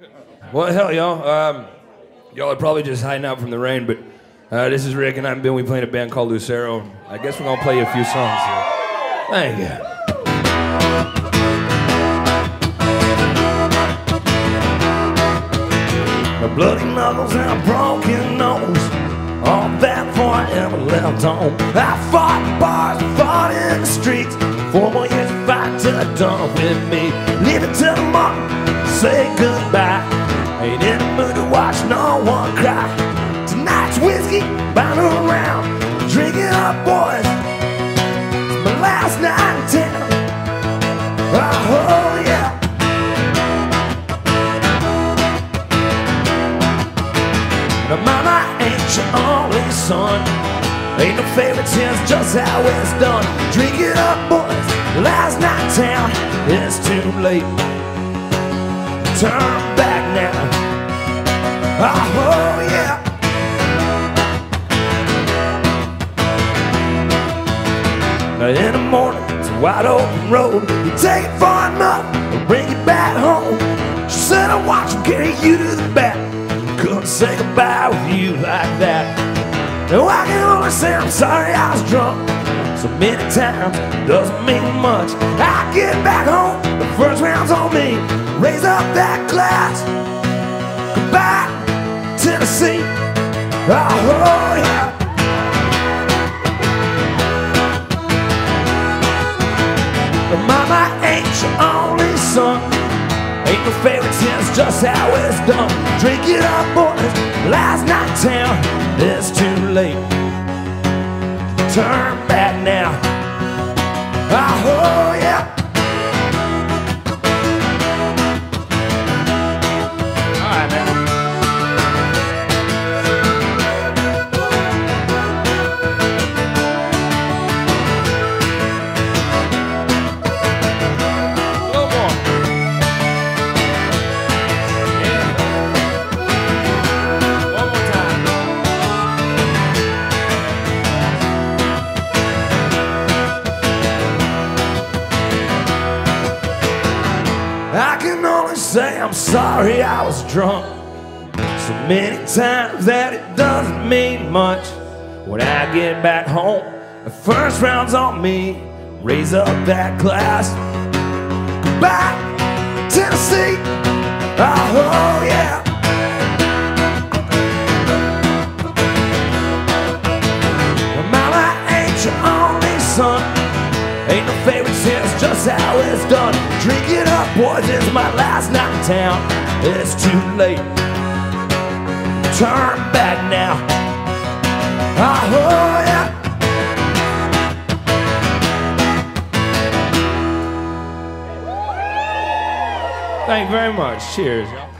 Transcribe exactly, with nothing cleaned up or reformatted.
Well, hell, y'all. Um, y'all are probably just hiding out from the rain, but uh, this is Rick, and I'm Bill. We play in a band called Lucero. I guess we're gonna play you a few songs here. Thank you. A bloody knuckles and a broken nose, all that before I ever left home. I fought in bars, fought in the streets. Four more years to fight till they're done with me. Leave it till tomorrow, say goodbye. Ain't in the mood to watch no one cry. Tonight's whiskey, bound around. Drink it up, boys. It's my last night in town. Oh, yeah. Now, mama ain't your only son. Ain't no favoritism, just how it's done. Drink it up, boys. Last night in town. It's too late. Turn back now. Oh, yeah. Now in the morning, it's a wide open road. You take it far enough, and bring it back home. She said I watch him carry you to the back. Couldn't say goodbye with you like that. Now I can only say I'm sorry I was drunk. So many times, doesn't mean much. I get back home, the first round's on me. Raise up that glass. Goodbye, Tennessee. Oh, yeah. But mama ain't your only son. Ain't no favoritism, just how it's done. Drink it up, boys. Last night in town. It's too late. Turn back now. Oh, yeah. I can only say I'm sorry I was drunk so many times that it doesn't mean much. When I get back home, the first round's on me. Raise up that glass. Goodbye, Tennessee. Oh, yeah. Well, mama ain't your only son. Ain't no favoritism, just how it's done. Drink it up, boys, it's my last night in town. It's too late. Turn back now. Oh, yeah. Thank you very much. Cheers, y'all.